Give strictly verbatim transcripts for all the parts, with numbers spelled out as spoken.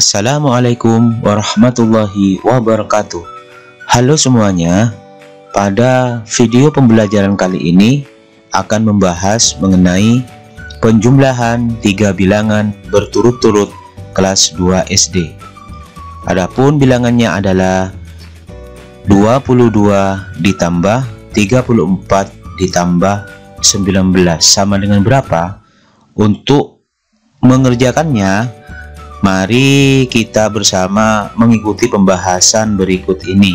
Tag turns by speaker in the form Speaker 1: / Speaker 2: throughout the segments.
Speaker 1: Assalamualaikum warahmatullahi wabarakatuh. Halo semuanya, pada video pembelajaran kali ini akan membahas mengenai penjumlahan tiga bilangan berturut-turut kelas dua S D. Adapun bilangannya adalah dua puluh dua ditambah tiga puluh empat ditambah sembilan belas sama dengan berapa? Untuk mengerjakannya, mari kita bersama mengikuti pembahasan berikut ini.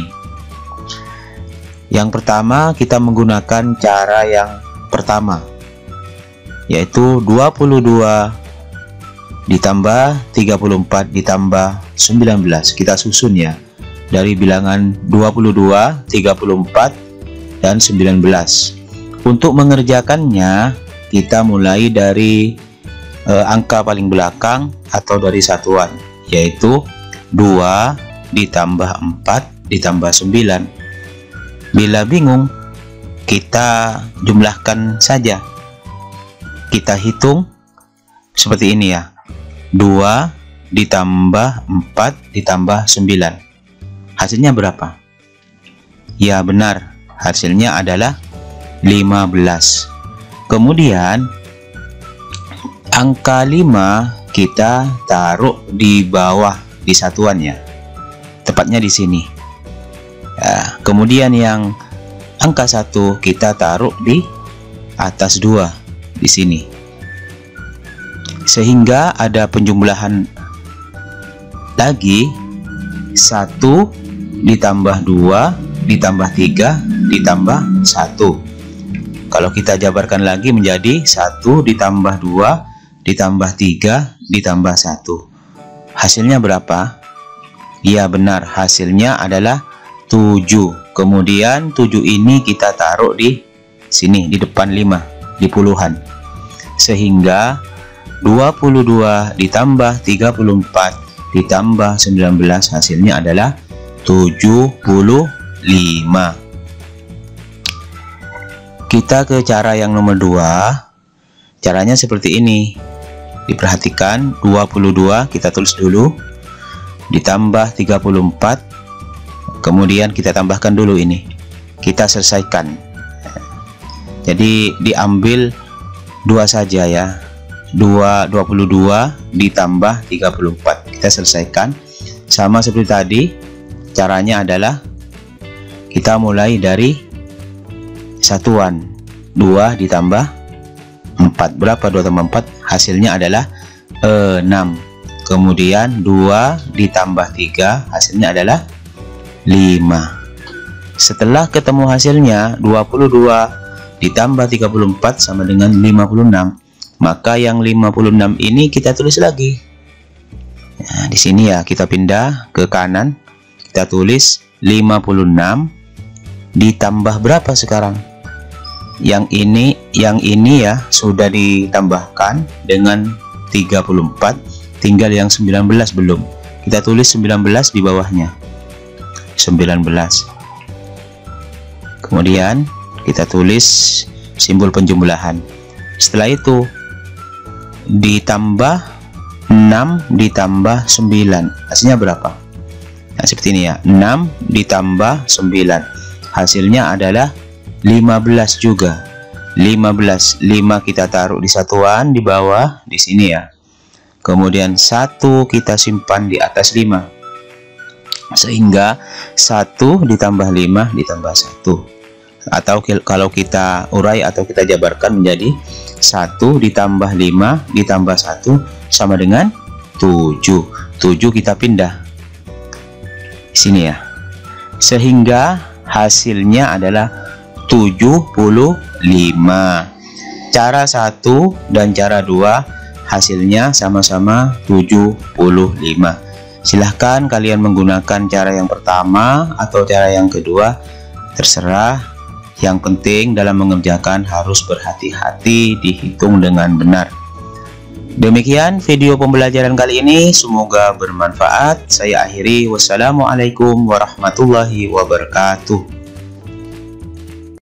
Speaker 1: Yang pertama, kita menggunakan cara yang pertama, yaitu dua puluh dua ditambah tiga puluh empat ditambah sembilan belas. Kita susun ya, dari bilangan dua puluh dua, tiga puluh empat, dan sembilan belas. Untuk mengerjakannya, kita mulai dari eh, angka paling belakang atau dari satuan, yaitu dua ditambah empat ditambah sembilan. Bila bingung, kita jumlahkan saja. Kita hitung seperti ini ya, dua ditambah empat ditambah sembilan. Hasilnya berapa? Ya benar, hasilnya adalah lima belas. Kemudian angka lima kita taruh di bawah di satuannya, tepatnya di sini. Ya, kemudian yang angka satu kita taruh di atas dua di sini, sehingga ada penjumlahan lagi, satu ditambah dua ditambah tiga ditambah satu. Kalau kita jabarkan lagi menjadi satu ditambah dua ditambah tiga ditambah satu. Hasilnya berapa? Ya benar, hasilnya adalah tujuh. Kemudian tujuh ini kita taruh di sini, di depan lima, di puluhan. Sehingga dua puluh dua ditambah tiga puluh empat ditambah sembilan belas, hasilnya adalah tujuh puluh lima. Kita ke cara yang nomor dua. Caranya seperti ini. Diperhatikan, dua puluh dua kita tulis dulu, ditambah tiga puluh empat, kemudian kita tambahkan dulu ini, kita selesaikan. Jadi diambil dua saja ya, dua, dua puluh dua ditambah tiga puluh empat, kita selesaikan. Sama seperti tadi, caranya adalah kita mulai dari satuan, dua ditambah empat. Berapa dua tambah empat? Hasilnya adalah enam. Kemudian dua ditambah tiga, hasilnya adalah lima. Setelah ketemu hasilnya dua puluh dua ditambah tiga puluh empat sama dengan lima puluh enam, maka yang lima puluh enam ini kita tulis lagi. Nah, di sini ya, kita pindah ke kanan, kita tulis lima puluh enam ditambah berapa sekarang? Yang ini, yang ini ya sudah ditambahkan dengan tiga puluh empat, tinggal yang sembilan belas belum. Kita tulis sembilan belas di bawahnya, sembilan belas. Kemudian kita tulis simbol penjumlahan. Setelah itu ditambah enam ditambah sembilan, hasilnya berapa? Nah seperti ini ya, enam ditambah sembilan, hasilnya adalah lima belas juga. Lima belas, lima kita taruh di satuan di bawah di sini ya. Kemudian satu kita simpan di atas lima, sehingga satu ditambah lima ditambah satu. Atau kalau kita urai atau kita jabarkan menjadi satu ditambah lima ditambah satu sama dengan tujuh. tujuh kita pindah di sini ya, sehingga hasilnya adalah tujuh puluh lima. Cara satu dan cara dua hasilnya sama-sama tujuh puluh lima. Silahkan kalian menggunakan cara yang pertama atau cara yang kedua, terserah. Yang penting dalam mengerjakan harus berhati-hati, dihitung dengan benar. Demikian video pembelajaran kali ini, semoga bermanfaat. Saya akhiri, wassalamualaikum warahmatullahi wabarakatuh.